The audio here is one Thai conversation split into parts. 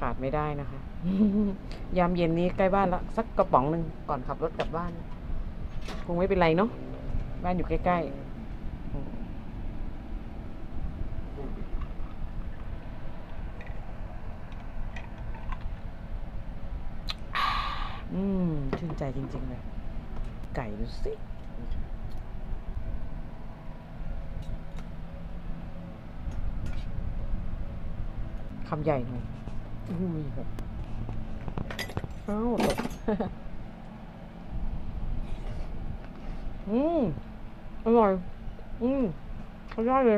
ขาดไม่ได้นะคะ ยามเย็นนี้ใกล้บ้านละสักกระป๋องหนึ่งก่อนขับรถกลับบ้านคงไม่เป็นไรเนาะบ้านอยู่ใกล้ๆชื่นใจจริงๆเลยไก่ดูสิคำใหญ่หน่อยอุ้ยแบบอ้าวตก อร่อยอร่อยเลย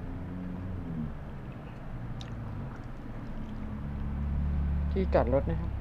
ที่จอดรถนะครับ